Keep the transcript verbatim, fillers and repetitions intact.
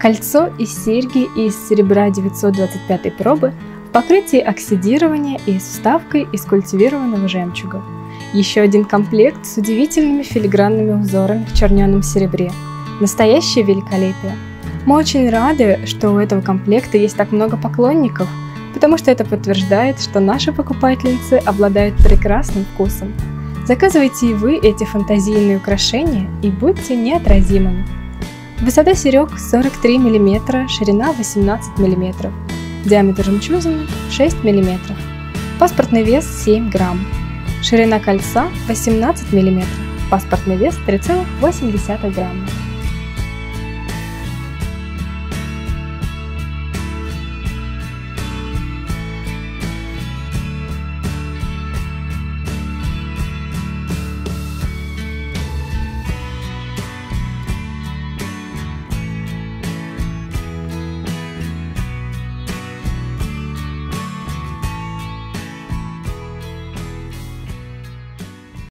Кольцо и серьги из серебра девятьсот двадцать пятой пробы в покрытии оксидирования и с вставкой из культивированного жемчуга. Еще один комплект с удивительными филигранными узорами в черненом серебре. Настоящее великолепие! Мы очень рады, что у этого комплекта есть так много поклонников, потому что это подтверждает, что наши покупательницы обладают прекрасным вкусом. Заказывайте и вы эти фантазийные украшения и будьте неотразимыми. Высота серег сорок три миллиметра, ширина восемнадцать миллиметров, диаметр жемчужины шесть миллиметров, паспортный вес семь грамм, ширина кольца восемнадцать миллиметров, паспортный вес три целых восемь десятых грамма.